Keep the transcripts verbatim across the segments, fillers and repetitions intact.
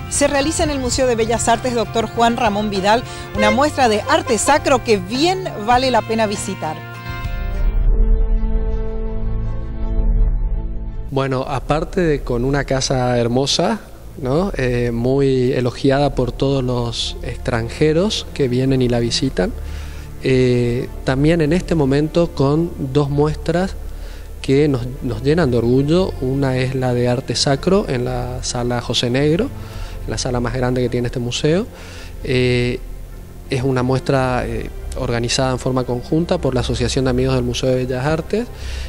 Se realiza en el Museo de Bellas Artes Doctor Juan Ramón Vidal una muestra de arte sacro que bien vale la pena visitar. Bueno, aparte de con una casa hermosa, ¿no? eh, muy elogiada por todos los extranjeros que vienen y la visitan, eh, también en este momento con dos muestras que nos, nos llenan de orgullo. Una es la de arte sacro en la sala José Negro, la sala más grande que tiene este museo. Eh, es una muestra eh, organizada en forma conjunta por la Asociación de Amigos del Museo de Bellas Artes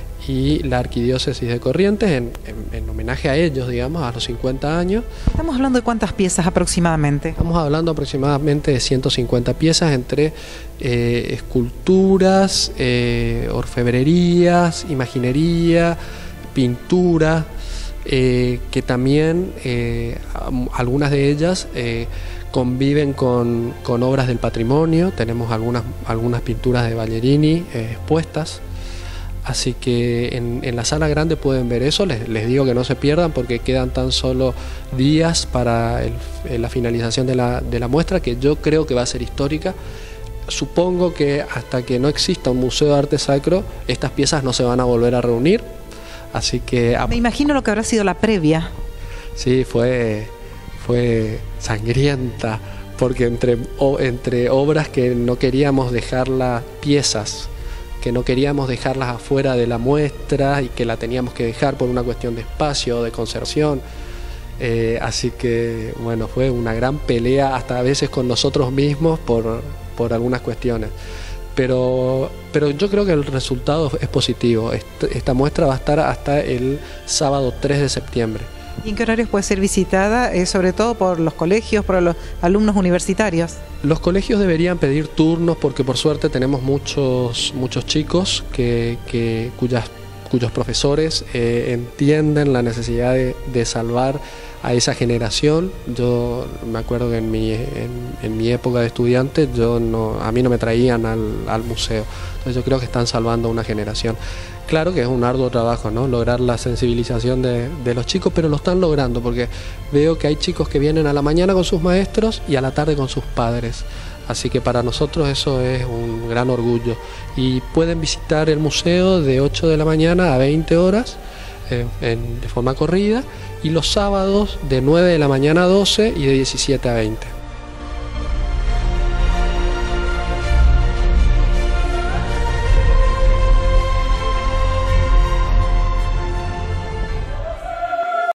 y la Arquidiócesis de Corrientes, en, en, en homenaje a ellos, digamos, a los cincuenta años. ¿Estamos hablando de cuántas piezas aproximadamente? Estamos hablando aproximadamente de ciento cincuenta piezas entre eh, esculturas, eh, orfebrerías, imaginería, pintura, eh, que también eh, algunas de ellas eh, conviven con, con obras del patrimonio. Tenemos algunas, algunas pinturas de Ballerini eh, expuestas. Así que en, en la sala grande pueden ver eso. Les, les digo que no se pierdan porque quedan tan solo días para el, la finalización de la, de la muestra, que yo creo que va a ser histórica. Supongo que hasta que no exista un museo de arte sacro, estas piezas no se van a volver a reunir. Así que... Me imagino lo que habrá sido la previa. Sí, fue, fue sangrienta, porque entre, o, entre obras que no queríamos dejarlas, piezas que no queríamos dejarlas afuera de la muestra y que la teníamos que dejar por una cuestión de espacio, de conservación. Eh, así que, bueno, fue una gran pelea, hasta a veces con nosotros mismos por, por algunas cuestiones. Pero, pero yo creo que el resultado es positivo. Esta, esta muestra va a estar hasta el sábado tres de septiembre. ¿Y en qué horarios puede ser visitada, eh, sobre todo por los colegios, por los alumnos universitarios? Los colegios deberían pedir turnos porque por suerte tenemos muchos, muchos chicos que, que, cuyas, cuyos profesores eh, entienden la necesidad de, de salvar a esa generación. Yo me acuerdo que en mi, en, en mi época de estudiante yo no, a mí no me traían al, al museo. Entonces yo creo que están salvando una generación. Claro que es un arduo trabajo, ¿no? Lograr la sensibilización de, de los chicos, pero lo están logrando porque veo que hay chicos que vienen a la mañana con sus maestros y a la tarde con sus padres. Así que para nosotros eso es un gran orgullo. Y pueden visitar el museo de ocho de la mañana a veinte horas eh, en, de forma corrida, y los sábados de nueve de la mañana a doce y de diecisiete a veinte.